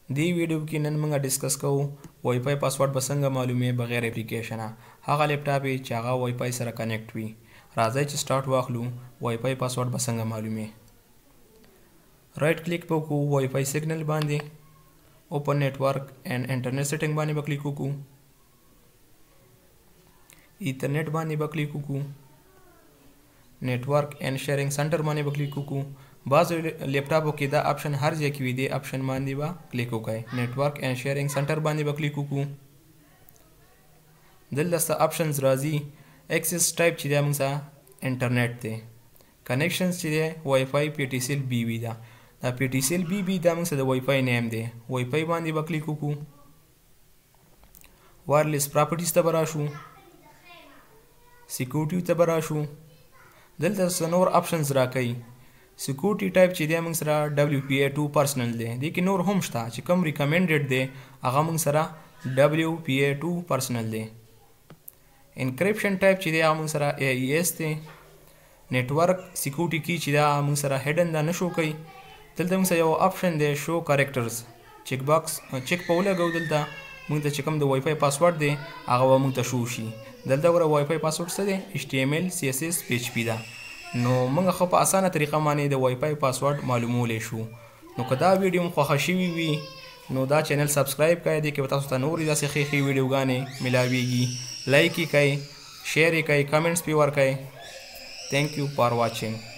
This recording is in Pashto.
دی ویډیو کې نن موږ ډیسکس کوو وای فای پاسورډ به څنګه معلومې بغیر اپلیکیشنه هغه لیپټاپ چې هغه وای فای سره کنیکټ وي. راځئ چې سٹارټ واخلو. وای فای پاسورډ به څنګه معلومې. رائټ کلیک به وکړو وای فای سیګنل باندې. اوپن نیټورک اینڈ انټرنیټ سیټینګ باندې به کلیک وکړو. ایترنیټ باندې به کلیک وکړو. نیټورک اینڈ شیرینګ سنټر باندې به کلیک وکړو. بعض لیپټاپو کې دا آپشن هر ځای کې وي دی آپشن باندې به کلیک وکړئ. نیټورک اینڈ شیرینګ سنټر باندې به کلیک وکړو. دلته څه آپشنز راځي. ایکسس ټایپ چې دی موږ سره انټرنیټ دی. کنیکشنز چې دی وای فای پی ټي سیل بی وي دا پی ټي سیل بی بي دا موږ سره د وای فای نیم دی. وای فای باندې به کلیک وکړو. وایرلیس پراپرټیز ته به راشو. سیکورټي ته به راشو. دلته څه نور آپشنز راکوي. سیکورټي ټایپ چې دی موږ سره WPA2 پرسنل دی. دې کې نور هم شته چې کوم ریکمنډډ دی هغه موږ سره WPA2 پرسنل دی. انکریپشن ټایپ چې دی هغه موږ سره AES دی. نیټورک سیکورټي کی چې دا موږ سره هډن دا نشو کوي. دلته موږ سره یو آپشن دی شو کریکټرز چیک باکس چیک په ولګو. دلته موږ ته چې کوم د وای فای پاسورډ دی هغه به موږ ته شو شي. دلته ګوره وای فای پاسورډ څه دی HTML CSS PHP ده. نو موږ خو په اسانه طریقه باندې د وای فای پاسورډ معلومولی شو. نو که دا ویډیو مو خوښه شوي وي نو دا چینل سبسکرایب کړئ. دې کې به تاسو ته نورې داسې ښې ښې ویډیوګانې ملاویږي. لایک یې کړئ، شیر یې کړئ، کمنټس پې ورکړئ. Thank you for watching.